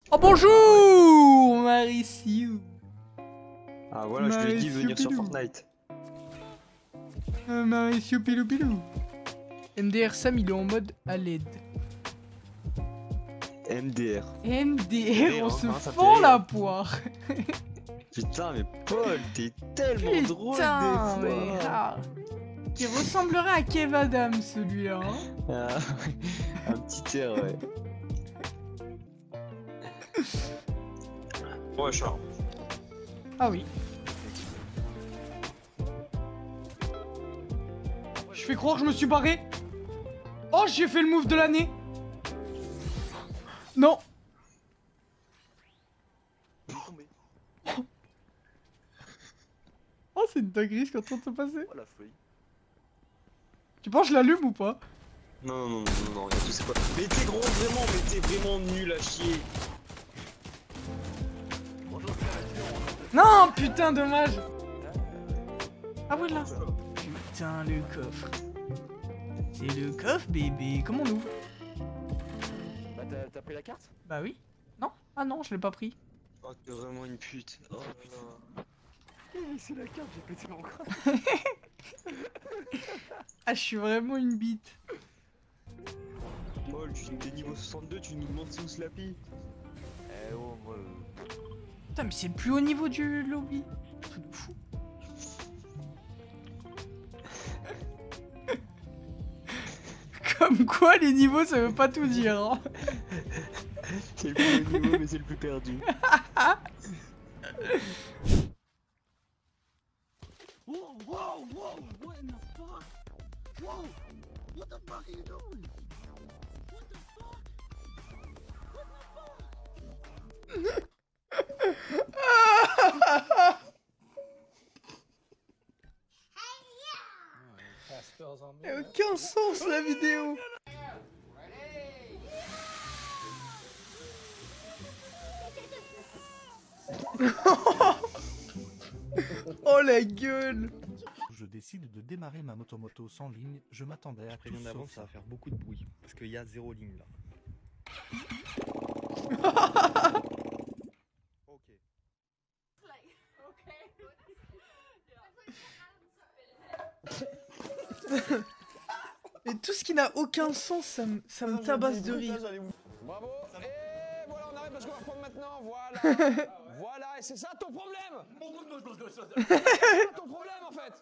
Oh bonjour Mariciou. Ah voilà, je lui ai dit venir sur Fortnite. Mariciou pilou pilou. MDR Sam il est en mode à l'aide. MDR. MDR, on se ça fend fait la rire. poire. Putain mais Paul, t'es tellement drôle des Putain, fois. mais rare. Qui ressemblerait à Kev Adams celui-là. Hein. Ah, un petit air, ouais. Ouais, Charles. Ah oui. Je fais croire que je me suis barré. Oh, j'ai fait le move de l'année. Non. Oh, c'est une dinguerie ce qui est en train de se passer. Oh la feuille. Tu penses que je l'allume ou pas? Non, regarde, tu sais pas. Mais t'es gros, vraiment, mais t'es vraiment nul à chier. Non, putain, dommage. Ah ouais, là. Putain, le coffre. C'est le coffre, bébé. Comment on ouvre? Bah t'as pris la carte? Bah oui. Non? Ah non, je l'ai pas pris. Oh, t'es vraiment une pute. Oh là là. C'est la carte, j'ai pété l'encre. Ah, je suis vraiment une bite. Paul, t'es niveau 62, tu nous demandes si on se la pille. Eh oh, moi... Putain, mais c'est le plus haut niveau du lobby. Truc de fou. Comme quoi, les niveaux, ça veut pas tout dire. Hein. C'est le plus haut niveau, mais c'est le plus perdu. Whoa, whoa, whoa, what in the fuck? Whoa, what the fuck are you doing? What the fuck? Y'a aucun sens la vidéo. Oh la gueule. Je décide de démarrer ma motomoto sans ligne, je m'attendais à tout sauf ça. va faire beaucoup de bruit, parce qu'il y a 0 ligne là. Ok. Mais tout ce qui n'a aucun sens, ça me tabasse de rire. Bravo. Et voilà, on arrête parce qu'on va reprendre maintenant. Voilà. Voilà, et c'est ça ton problème. C'est ça ton problème en fait.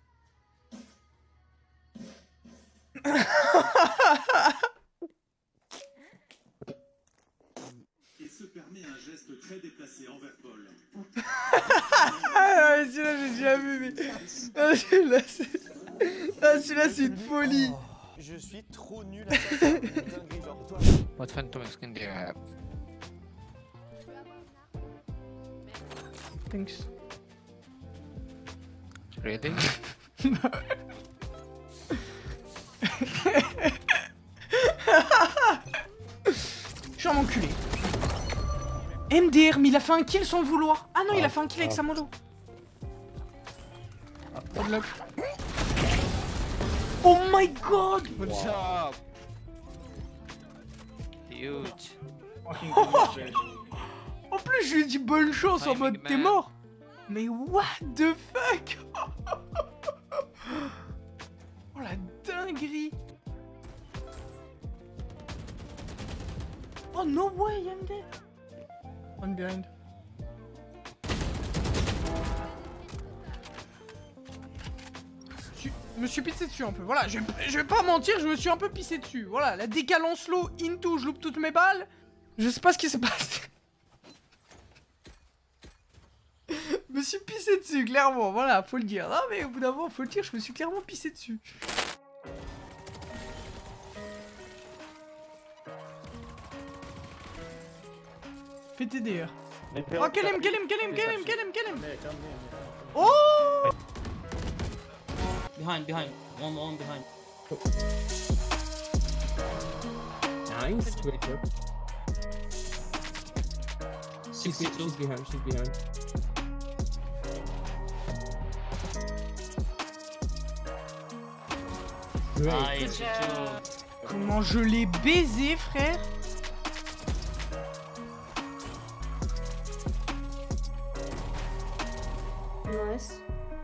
Et se permet un geste très déplacé envers Paul. Ah ouais, celui-là j'ai déjà vu, mais... Ah, celui-là c'est une folie. Je suis trop nul à ça. Dinguerie, genre toi. What phantom skin do you have? Thanks. Really? Je suis un enculé. MDR, mais il a fait un kill sans le vouloir. Ah non, il a fait un kill avec sa mollo. Oh my god! Good job. Huge. En plus, je lui ai dit bonne chance en mode t'es mort. Mais what the fuck? Oh la dinguerie. Oh no way, I'm dead. One behind. Je me suis pissé dessus un peu, voilà, je vais pas mentir, je me suis un peu pissé dessus. Voilà, la décale en slow, into, je loupe toutes mes balles. Je sais pas ce qui se passe. Je me suis pissé dessus, clairement, voilà, faut le dire. Non mais au bout d'un moment, faut le dire, je me suis clairement pissé dessus. PTDR. Oh, kill him. Oh! Behind. One behind. Nice, great job. She's behind. Great. Nice job. Comment je l'ai baisé, frère? Nice.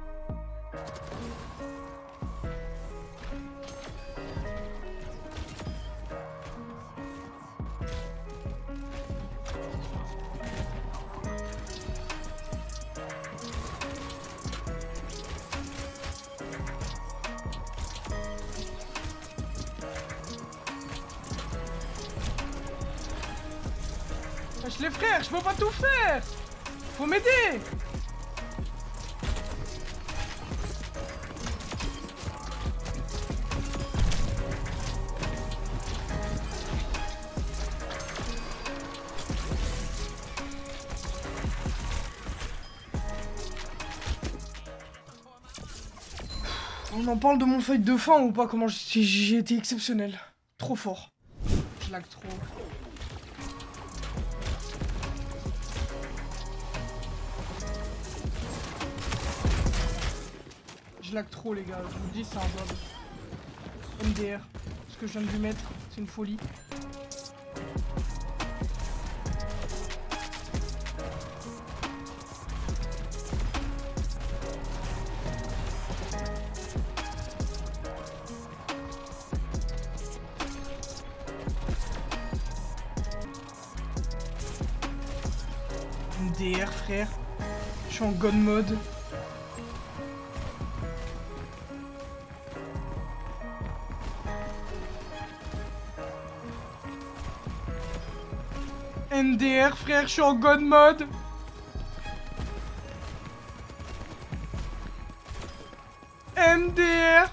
Wesh les frères, je peux pas tout faire. Faut m'aider. On en parle de mon fight de fin ou pas? Comment j'ai été exceptionnel. Trop fort. Je lag trop. Je lag trop les gars, je vous le dis c'est un job. MDR, ce que je viens de lui mettre, c'est une folie. MDR frère, je suis en god mode. MDR frère, je suis en god mode. MDR.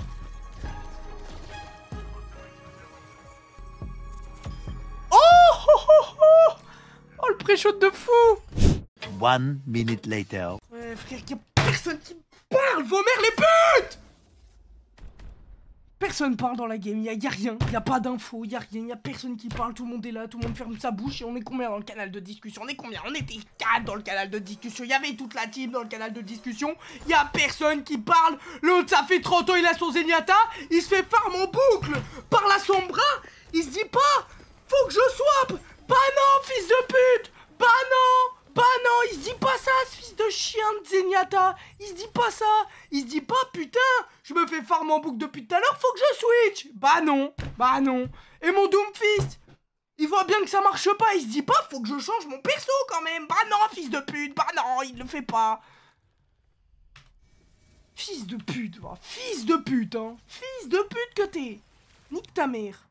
Oh, oh le pré-shot de fou. 1 minute later. Ouais frère, y'a personne qui parle, vos mères les putes. Personne parle dans la game, y a rien, y a pas d'infos, y a rien, y a personne qui parle, tout le monde est là, tout le monde ferme sa bouche et on est combien dans le canal de discussion? On est combien? On était 4 dans le canal de discussion, y avait toute la team dans le canal de discussion, y a personne qui parle, l'autre ça fait 30 ans il a son Zenyatta, il se fait farm en boucle par la sombra, il se dit pas, faut que je swap, bah non fils de pute, bah non, il se dit pas ça ce fils de chien de Zenyatta, il se dit pas ça, il se dit pas putain, je me fais farm en boucle depuis tout à l'heure, faut que je switch. Bah non. Et mon Doomfist, il voit bien que ça marche pas, il se dit pas, faut que je change mon perso quand même. Bah non, fils de pute, bah non, il le fait pas. Fils de pute, hein. Fils de pute que t'es. Nique ta mère.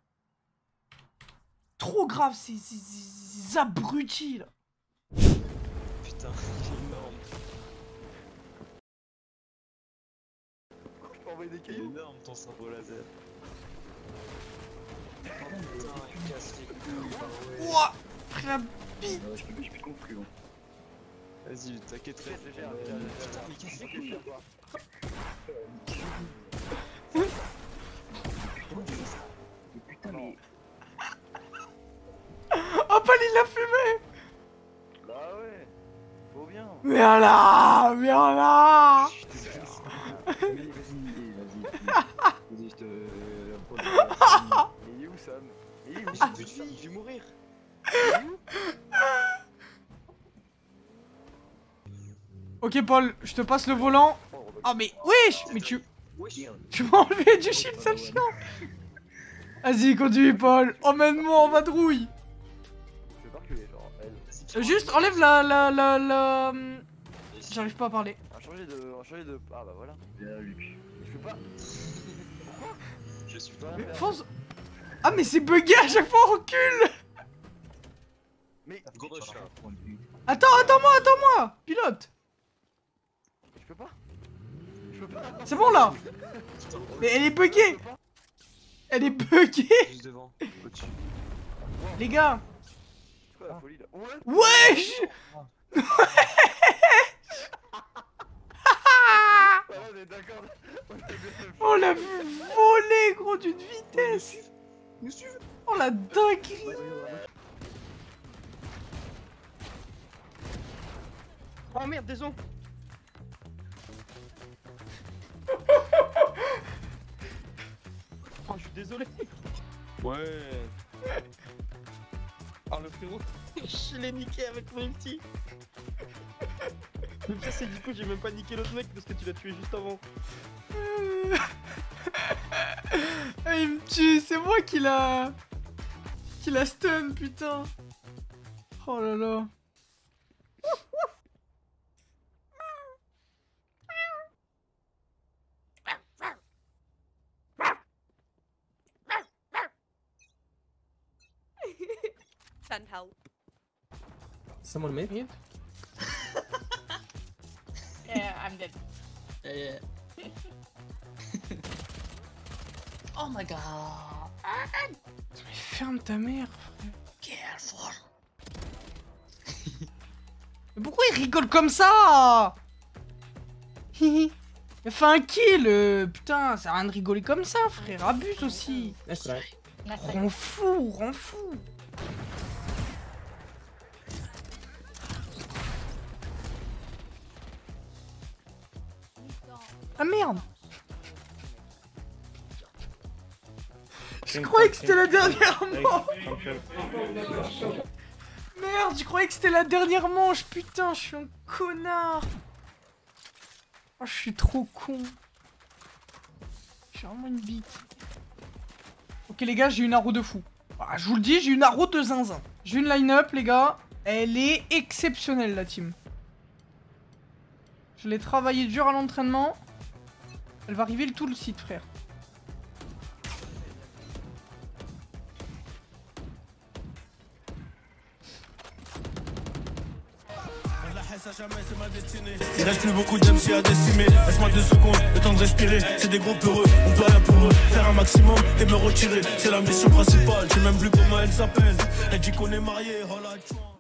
Trop grave ces abrutis là. Putain, c'est énorme. Je peux envoyer des C'est cailloux. énorme ton sabre laser. Putain, il casse les couilles. Ouah, la bite. Je peux plus conclure. Vas-y, t'inquiète, frère. Putain, il casse les couilles. Putain, mais. Oh, Pal, il l'a fumé. Bah ouais. Faut bien. Viens là. Vas-y, je te. Il est où, Sam? Il est où? J'ai plus de vie, je vais mourir. Ok, Paul, je te passe le volant. Ah, mais wesh, mais tu m'as enlevé du shield, sale chien. Vas-y, conduis, Paul. Emmène-moi en vadrouille. Je vais pas reculer, genre. Elle. Juste enlève la. J'arrive pas à parler. On va changer de. Ah bah voilà. Viens, Luc. Je peux pas. Pourquoi? Je suis pas. Fonce. Ah, mais c'est bugué à chaque fois, on recule. Mais. Gros chat. Attends-moi. Pilote. Je peux pas. Je peux pas. C'est bon là. Mais elle est buggée. Elle est buggée. Juste devant, au-dessus. Les gars. C'est quoi la folie là? Ouais. Wesh. Ouais, on est d'accord. On l'a vu voler, gros, d'une vitesse. Nous suivons. Oh la dinguerie. Oh merde, désolé. Oh, je suis désolé. Ouais. Oh le frérot, je l'ai niqué avec mon ulti. Le pire c'est que du coup j'ai même pas niqué l'autre mec parce que tu l'as tué juste avant. Ah, il me tue, c'est moi qui l'a stun, putain. Oh là là. Send help. Someone made it? Yeah, I'm dead. Yeah. Oh my god. Mais ferme ta mère, frère. Careful. Mais pourquoi il rigole comme ça? Il a fait un kill, putain, ça a rien de rigoler comme ça, frère, abuse aussi. That's right. Rends fou, rends fou. Ah merde. Je croyais que c'était la dernière manche. Merde, je croyais que c'était la dernière manche. Putain, je suis un connard. Oh, je suis trop con. Je suis vraiment une bite. Ok les gars, j'ai une arrow de fou. Ah, je vous le dis, j'ai une arrow de zinzin. J'ai une line-up les gars. Elle est exceptionnelle la team. Je l'ai travaillé dur à l'entraînement. Elle va arriver tout le site frère. Il reste plus beaucoup d'MC à décimer. Laisse-moi 2 secondes, le temps de respirer. C'est des gros peureux, on peut rien pour eux. Faire un maximum et me retirer, c'est la mission principale. Je sais même plus comment elle s'appelle. Elle dit qu'on est mariés, oh là,